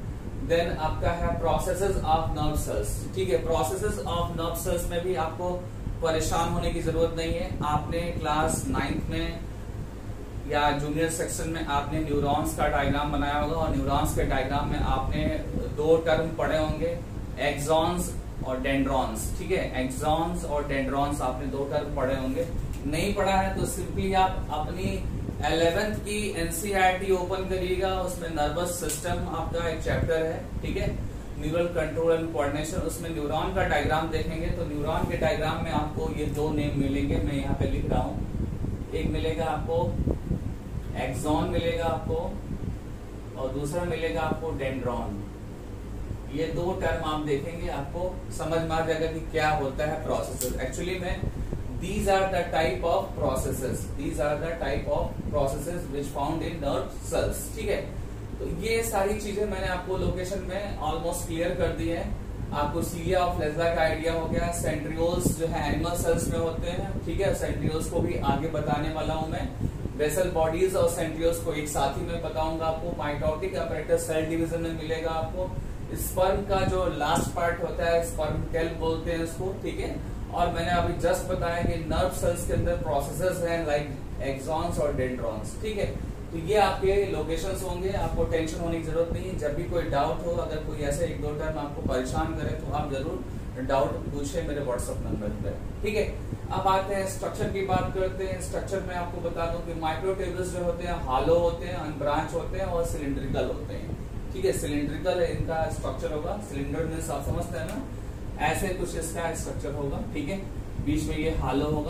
देन आपका है प्रोसेसेस ऑफ नर्व सेल्स। ठीक है, प्रोसेसेस ऑफ नर्व सेल्स में भी आपको परेशान होने की जरूरत नहीं है। आपने क्लास 9th में या जूनियर सेक्शन में आपने न्यूरॉन्स का डायग्राम बनाया होगा, और न्यूरॉन्स के डायग्राम में आपने 2 टर्म पढ़े होंगे, एक्सॉन्स और डेंड्रॉन्स। ठीक है, एक्सॉन्स और डेंड्रॉन्स आपने 2 टर्म पढ़े होंगे। नहीं पढ़ा है तो सिंपली आप अपनी 11th की एनसीईआरटी ओपन करिएगा, उसमें नर्वस सिस्टम आपका एक चैप्टर है। ठीक है, न्यूरल कंट्रोल एंड कोऑर्डिनेशन, उसमें न्यूरॉन का डायग्राम देखेंगे तो न्यूरॉन के डायग्राम में आपको ये 2 नेम मिलेंगे, मैं यहाँ पे लिख रहा हूँ। एक मिलेगा आपको एक्सॉन मिलेगा आपको, और दूसरा मिलेगा आपको डेंड्रॉन। ये 2 टर्म आप देखेंगे, आपको समझ में आ जाएगा कि क्या होता है प्रोसेसेस। एक्चुअली में these are the type of processes, these are the type of processes which found in nerve cells। ठीक है, तो ये सारी चीजें मैंने आपको लोकेशन में ऑलमोस्ट क्लियर कर दी है। आपको सीलिया ऑफ लेज़ा का आइडिया हो गया। सेंट्रियोल्स जो है एनिमल सेल्स में होते हैं। ठीक है, सेंट्रियोल्स को भी आगे बताने वाला हूं मैं। वेसल बॉडीज और सेंट्रियोल्स को एक साथ ही में बताऊंगा आपको। माइटोटिक अपैरेटस सेल डिवीजन में मिलेगा आपको। स्पर्म का जो लास्ट पार्ट होता है स्पर्म टेल बोलते हैं इसको। ठीक है, और मैंने अभी जस्ट बताया कि नर्व सेल्स के अंदर प्रोसेसेस हैं लाइक एक्सॉन्स और डेंड्रॉन्स। ठीक है, तो ये आपके लोकेशंस होंगे, आपको टेंशन होने की जरूरत नहीं है। जब भी कोई डाउट हो, अगर कोई ऐसे 1-2 टर्म आपको परेशान करे तो आप जरूर डाउट पूछे मेरे व्हाट्सएप नंबर पर। ठीक है, अब आते हैं स्ट्रक्चर की बात करते हैं। स्ट्रक्चर में आपको बता दूं कि माइक्रोट्यूब्यूल्स जो होते हैं हालो होते हैं, अनब्रांच होते हैं और सिलिंड्रिकल होते हैं। ठीक है, सिलिंड्रिकल इनका स्ट्रक्चर होगा। सिलिंडर में आप समझते हैं ना, ऐसे कुछ इसका स्ट्रक्चर होगा। ठीक है, बीच में ये हालो होगा।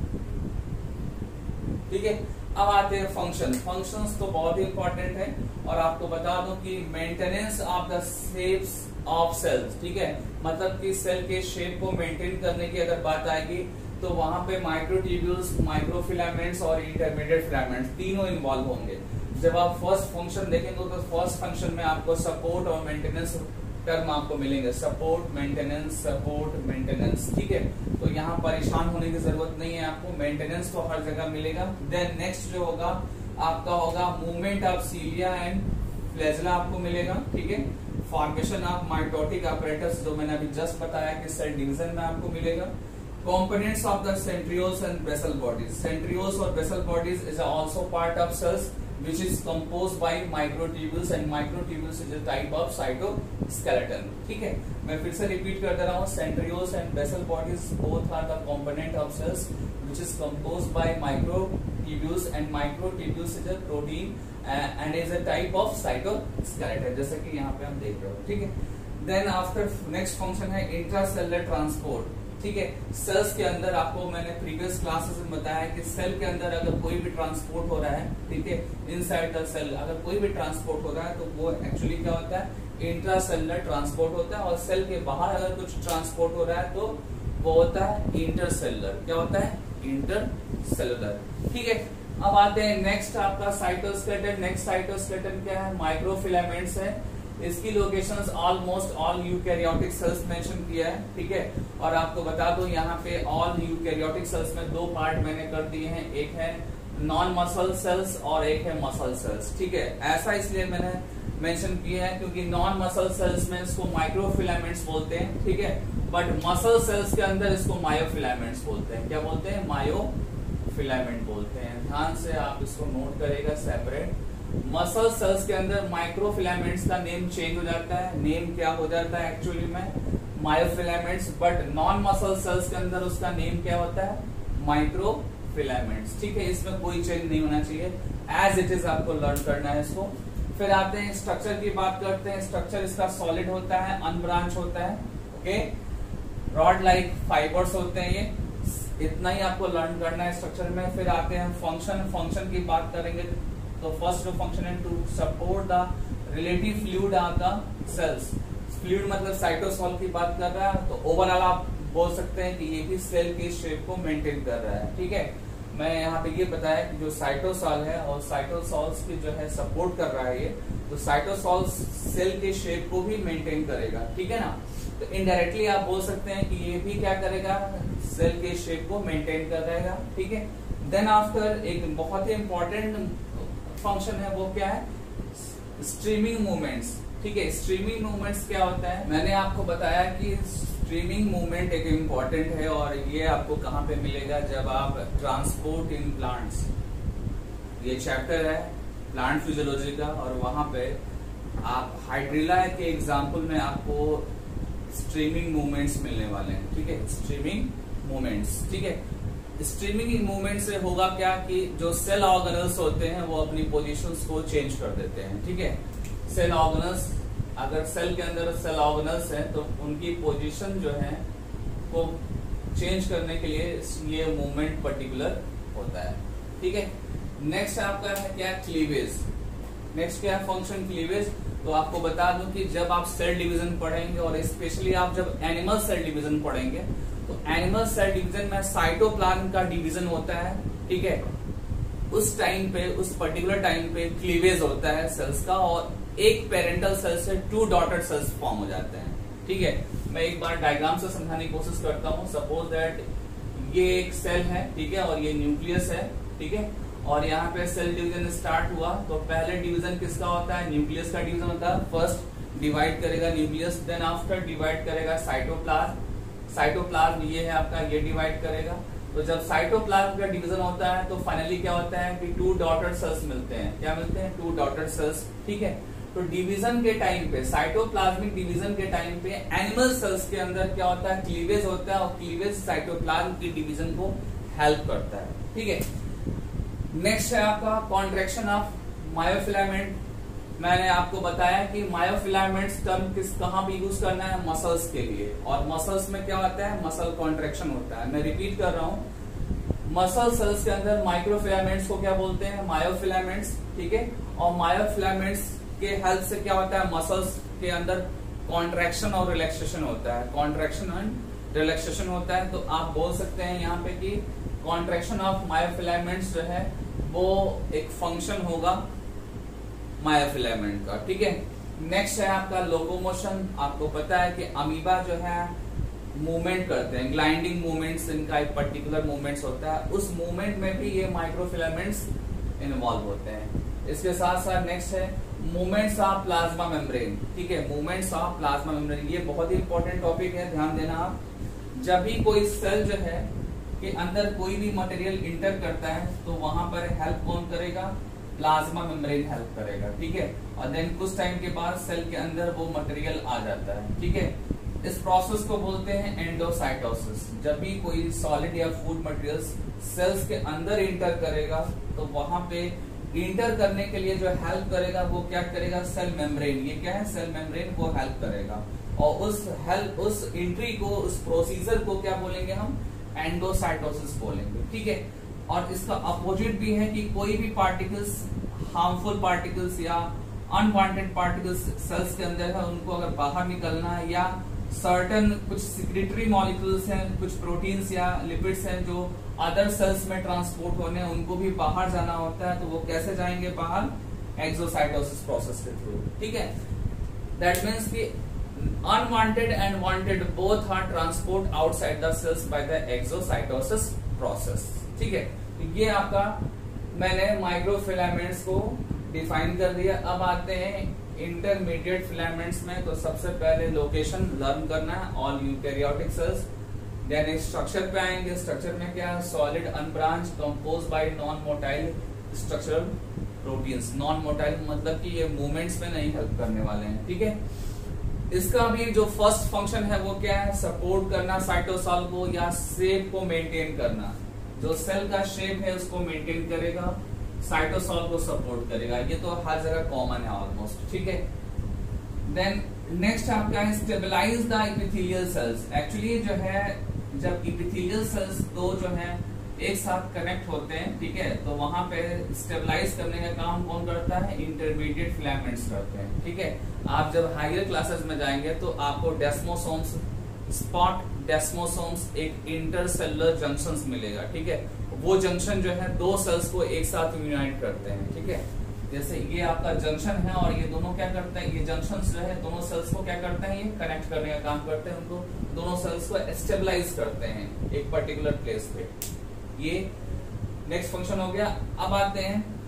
ठीक है, अब आते हैं फंक्शन। फंक्शंस तो बहुत ही इंपॉर्टेंट है, और आपको बता दूं कि maintenance of the shapes of cells. ठीक है, मतलब कि सेल के शेप को मेंटेन करने की अगर बात आएगी तो वहां पे माइक्रोट्यूब्यूल्स, माइक्रोफिलामेंट्स और इंटरमीडिएट फिलामेंट्स तीनों इन्वॉल्व होंगे। जब आप फर्स्ट फंक्शन देखेंगे तो फर्स्ट फंक्शन में आपको सपोर्ट और मेंटेनेंस टर्म आपको मिलेंगे। Support maintenance, support maintenance. ठीक है, तो यहाँ परेशान होने की जरूरत नहीं है आपको, मेंटेनेंस तो हर जगह मिलेगा। देन नेक्स्ट जो होगा आपका होगा movement of cilia and flagella आपको मिलेगा। ठीक है, फॉर्मेशन ऑफ माइटोटिक अपैरेटस जो मैंने अभी जस्ट बताया कि सेल डिवीजन में आपको मिलेगा। Components of the centrioles and basal bodies. Centrioles और basal bodies is also part of cells which is composed by microtubules, and microtubules is a type of cytoskeleton। ठीक है, मैं फिर से रिपीट कर दे रहा हूँ। centrioles and basal bodies both are the component of cells which is composed by microtubules, and microtubules is a protein and is a type of cytoskeleton, जैसे कि यहाँ पे हम देख रहे हो। ठीक है, then after next function है intracellular transport। ठीक है, सेल्स के अंदर आपको मैंने प्रीवियस क्लासेस में बताया कि सेल के अंदर अगर कोई भी ट्रांसपोर्ट हो रहा है, ठीक है, इनसाइड द सेल अगर कोई भी ट्रांसपोर्ट हो रहा है तो वो एक्चुअली क्या होता है, इंट्रासेलुलर ट्रांसपोर्ट होता है। और सेल के बाहर अगर कुछ ट्रांसपोर्ट हो रहा है तो वो होता है इंटरसेलुलर। क्या होता है, इंटरसेलुलर। ठीक है, अब आते हैं नेक्स्ट आपका साइटोस्केलेटन। नेक्स्ट साइटोस्केलेटन क्या है, माइक्रोफिलामेंट्स है। इसकी locations almost all eukaryotic cells mention किया है। ठीक है, और आपको बता दूं यहाँ पे ऑल यूकैरियोटिक सेल्स में 2 पार्ट मैंने कर दिए हैं, एक है नॉन मसल सेल्स और एक है मसल सेल्स। ठीक है, ऐसा इसलिए मैंने मेंशन किया है क्योंकि नॉन मसल सेल्स में इसको माइक्रोफिलामेंट्स बोलते हैं। ठीक है, बट मसल सेल्स के अंदर इसको मायोफिलामेंट्स बोलते हैं। क्या बोलते हैं, मायोफिलामेंट बोलते हैं। ध्यान से आप इसको नोट करेगा सेपरेट। मसल सेल्स के अंदर माइक्रोफिलामेंट्स का नेम चेंज हो जाता है, नेम क्या हो जाता है एक्चुअली में myofilaments, but non muscle cells के अंदर उसका नेम क्या होता है, माइक्रोफिलामेंट्स। ठीक है, इसमें कोई चेंज नहीं होना चाहिए, एज इट इज आपको लर्न करना है इसको। फिर आते हैं स्ट्रक्चर की बात करते हैं। स्ट्रक्चर इसका सॉलिड होता है, अनब्रांच होता है। ओके, रॉड लाइक फाइबर्स होते हैं ये, इतना ही आपको लर्न करना है स्ट्रक्चर में। फिर आते हैं फंक्शन। फंक्शन की बात करेंगे तो फर्स्ट जो फंक्शन है to support the relative fluid of the cells. Fluid मतलब साइटोसॉल की बात कर रहा है, तो ओवरऑल आप बोल सकते हैं कि ये भी सेल के शेप को मेंटेन कर रहा है। ठीक है, मैं यहाँ पे ये बताया कि जो साइटोसॉल है और साइटोसॉल्स की जो है सपोर्ट कर रहा है ये, तो साइटोसॉल सेल के शेप को भी मेंटेन करेगा। ठीक है ना, तो इनडायरेक्टली आप बोल सकते हैं कि ये भी क्या करेगा, सेल के शेप को मेंटेन कर रहेगा। ठीक है, देन आफ्टर एक बहुत ही इंपॉर्टेंट फंक्शन है, वो क्या है, स्ट्रीमिंग मूवमेंट्स। ठीक है। स्ट्रीमिंग मूवमेंट्स क्या होता है, मैंने आपको बताया कि स्ट्रीमिंग मूवमेंट एक इम्पॉर्टेंट है और ये आपको कहाँ पे मिलेगा, जब आप ट्रांसपोर्ट इन प्लांट्स, ये चैप्टर है प्लांट फिजियोलॉजी का, और वहां पे आप हाइड्रिला के एग्जाम्पल में आपको स्ट्रीमिंग मूवमेंट्स मिलने वाले हैं। ठीक है, स्ट्रीमिंग मूवमेंट्स। ठीक है, स्ट्रीमिंग मूवमेंट से होगा क्या कि जो सेल ऑर्गेनल्स होते हैं वो अपनी पोजीशंस को चेंज कर देते हैं। ठीक है, सेल ऑर्गेनल्स, अगर सेल के अंदर सेल ऑर्गेनल्स हैं तो उनकी पोजीशन जो है वो चेंज करने के लिए ये मूवमेंट पर्टिकुलर होता है। ठीक है, नेक्स्ट आपका है क्या, क्लीवेज। नेक्स्ट क्या है, फंक्शन क्लीवेज। तो आपको बता दूं कि जब आप सेल डिवीजन पढ़ेंगे और स्पेशली आप जब एनिमल सेल डिवीजन पढ़ेंगे तो एनिमल सेल डिवीजन में साइटोप्लाज्म का डिवीजन होता है। ठीक है, उस टाइम पे, उस पर्टिकुलर टाइम पे क्लीवेज होता है सेल्स का और एक पेरेंटल सेल से 2 डॉटर सेल्स फॉर्म हो जाते हैं। ठीक है, मैं एक बार डायग्राम से समझाने की कोशिश करता हूँ। सपोज दैट ये एक सेल है, ठीक है, और ये न्यूक्लियस है। ठीक है, और यहाँ पे सेल डिवीजन स्टार्ट हुआ तो पहले डिवीजन किसका होता है, न्यूक्लियस का डिवीजन होता है। फर्स्ट डिवाइड करेगा न्यूक्लियस, देन आफ्टर डिवाइड करेगा साइटोप्लाज्म। साइटोप्लाज्म ये है आपका, ये डिवाइड करेगा। तो जब साइटोप्लाज्म का डिवीजन होता है तो फाइनली क्या होता है कि 2 डॉटर सेल्स मिलते हैं। क्या मिलते हैं, 2 डॉटर सेल्स। ठीक है, तो डिवीजन के टाइम पे, साइटोप्लाज्मिक डिवीजन के टाइम पे एनिमल सेल्स के अंदर क्या होता है, क्लीवेज होता है और क्लीवेज साइटोप्लाज्म की डिवीजन को हेल्प करता है। ठीक है, नेक्स्ट है आपका कॉन्ट्रैक्शन ऑफ मायोफिलामेंट। मैंने आपको बताया कि मायोफिलामेंट्स टर्म कहाँ पे यूज करना है, मसल्स के लिए, और मसल्स में क्या होता है, मसल कॉन्ट्रैक्शन होता है। मैं रिपीट कर रहा हूँ, मसल सेल्स के अंदर माइक्रोफिलामेंट्स को क्या बोलते हैं, मायोफिलामेंट्स। ठीक है, और मायोफिलामेंट्स के हेल्प से क्या होता है, मसल्स के अंदर कॉन्ट्रैक्शन और रिलैक्सेशन होता है। कॉन्ट्रैक्शन एंड रिलैक्सेशन होता है। तो आप बोल सकते हैं यहाँ पे कि कॉन्ट्रैक्शन ऑफ मायोफिलामेंट्स जो है वो एक फंक्शन होगा मायोफिलामेंट का। ठीक है, नेक्स्ट है आपका लोकोमोशन। आपको पता है कि अमीबा जो है मूवमेंट करते हैं, ग्लाइडिंग मूवमेंट्स, इनका एक पर्टिकुलर मूवमेंट्स होता है। उस मूवमेंट में भी ये माइक्रोफिलामेंट्स इन्वॉल्व होते हैं। इसके साथ साथ नेक्स्ट है मूवमेंट्स ऑफ प्लाज्मा मेम्ब्रेन। ठीक है, मूवमेंट्स ऑफ प्लाज्मा मेम्ब्रेन, ये बहुत ही इंपॉर्टेंट टॉपिक है, ध्यान देना आप। जब भी कोई सेल जो है के अंदर कोई भी मटेरियल इंटर करता है तो वहां पर हेल्प कौन करेगा, प्लाज्मा मेम्ब्रेन हेल्प करेगा। ठीक है, और देन कुछ टाइम के बाद सेल के अंदर वो मटेरियल आ जाता है। ठीक है, इस प्रोसेस को बोलते हैं एंडोसाइटोसिस। जब भी कोई सॉलिड या फूड मटेरियल्स सेल्स के अंदर इंटर करेगा तो वहां पे इंटर करने के लिए जो हेल्प करेगा वो क्या करेगा, सेल मेम्ब्रेन। ये क्या है, सेल मेम्ब्रेन वो हेल्प करेगा, और उस एंट्री को, उस प्रोसीजर को क्या बोलेंगे हम, एंडोसाइटोसिस बोलेंगे। ठीक है, और इसका अपोजिट भी है कि कोई भी पार्टिकल्स, हार्मफुल पार्टिकल्स या अनवांटेड पार्टिकल्स सेल्स के अंदर है, उनको अगर बाहर निकलना है, या सर्टन कुछ सिक्रेटरी मॉलिक्यूल्स हैं, कुछ प्रोटीन्स या लिपिड्स हैं जो अदर सेल्स में ट्रांसपोर्ट होने हैं, उनको भी बाहर जाना होता है, तो वो कैसे जाएंगे बाहर, एक्सोसाइटोसिस प्रोसेस के थ्रू। ठीक है, दैट मीन्स कि unwanted and wanted both are transport outside the cells by the exocytosis process। ठीक है, ये आपका मैंने माइक्रोफिलामेंट्स को डिफाइन कर दिया। अब आते हैं इंटरमीडिएट फिलामेंट्स में। तो सबसे पहले लोकेशन लर्न करना है, all eukaryotic cells. Then structure पे आएंगे। स्ट्रक्चर में क्या, solid unbranched composed by non motile structural proteins. Non motile मतलब कि ये मूवमेंट्स में नहीं हेल्प करने वाले हैं। ठीक है, इसका भी जो फर्स्ट फंक्शन है वो क्या है, सपोर्ट करना साइटोसॉल को या शेप को मेंटेन करना। जो सेल का शेप है उसको मेंटेन करेगा, साइटोसॉल को सपोर्ट करेगा। ये तो हर जगह कॉमन है ऑलमोस्ट। ठीक है, देन नेक्स्ट आपका है stabilize the epithelial cells. Actually जो है जब एपिथेलियल सेल्स दो जो है एक साथ कनेक्ट होते हैं, ठीक है, तो वहां पे स्टेबलाइज करने का काम कौन करता है, इंटरमीडिएट फिलामेंट्स करते हैं। ठीक है, आप जब हायर क्लासेस में जाएंगे तो आपको डेस्मोसोम्स, स्पॉट डेस्मोसोम्स, एक इंटरसेलुलर जंक्शंस मिलेगा। ठीक है, वो जंक्शन जो है दो सेल्स को एक साथ यूनाइट करते हैं। ठीक है, जैसे ये आपका जंक्शन है और ये दोनों क्या करते हैं, ये जंक्शंस जो है दोनों सेल्स को क्या करते हैं, ये कनेक्ट करने का काम करते हैं, उनको दोनों सेल्स को स्टेबलाइज करते हैं एक पर्टिकुलर प्लेस पे। ये नेक्स्ट फंक्शन हो गया। अब आते हैं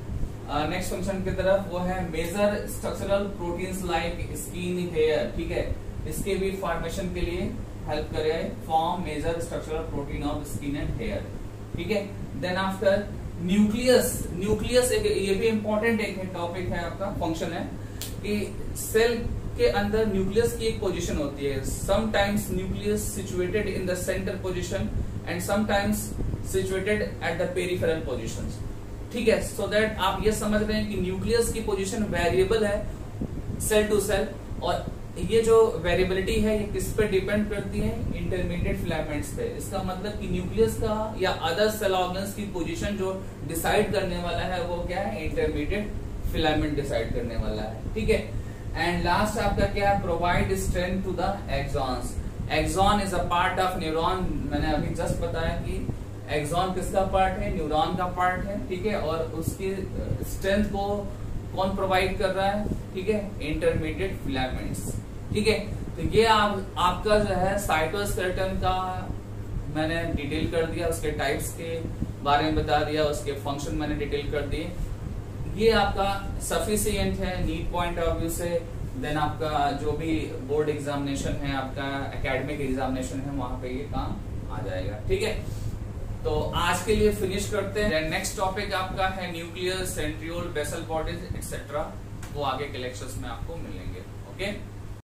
नेक्स्ट फंक्शन की तरफ, वो है major structural proteins like skin, hair. ठीक है, इसके भी फॉर्मेशन के लिए हेल्प करे, form major structural protein of skin and hair. ठीक है, देन आफ्टर न्यूक्लियस। न्यूक्लियस एक ये भी इंपॉर्टेंट एक टॉपिक है, आपका फंक्शन है कि सेल के अंदर न्यूक्लियस की एक पोजीशन होती है। Sometimes nucleus situated in the centre position and sometimes situated at the peripheral positions. ठीक है, सो दैट आप ये समझ रहे हैं कि न्यूक्लियस की पोजीशन वेरिएबल है सेल टू सेल, और ये जो वेरिएबिलिटी है ये किस पे डिपेंड करती है, इंटरमीडिएट फिलामेंट्स पे। इसका मतलब कि न्यूक्लियस का या अदर सेल ऑर्गन्स की पोजीशन जो डिसाइड करने वाला है वो क्या है, इंटरमीडिएट फिलामेंट डिसाइड करने वाला है। ठीक है, एंड लास्ट आपका क्या है, provide strength to the axons. Axon is a part of neuron. मैंने अभी जस्ट बताया कि एक्सॉन किसका पार्ट है, न्यूरॉन का पार्ट है। ठीक है, और उसकी स्ट्रेंथ को कौन प्रोवाइड कर रहा है, ठीक है, इंटरमीडिएट फिलामेंट्स। ठीक है, तो ये आपका जो है साइटोस्केलेटन का मैंने डिटेल कर दिया, उसके टाइप्स के बारे में बता दिया, उसके फंक्शन मैंने डिटेल कर दिए। ये आपका सफिशिएंट है नीट पॉइंट ऑफ व्यू से। देन आपका जो भी बोर्ड एग्जामिनेशन है, आपका एकेडमिक एग्जामिनेशन है, वहां पे ये काम आ जाएगा। ठीक है, तो आज के लिए फिनिश करते हैं। नेक्स्ट टॉपिक आपका है nucleus, centriole, basal bodies etcetera. वो आगे के लेक्चर्स में आपको मिलेंगे। ओके।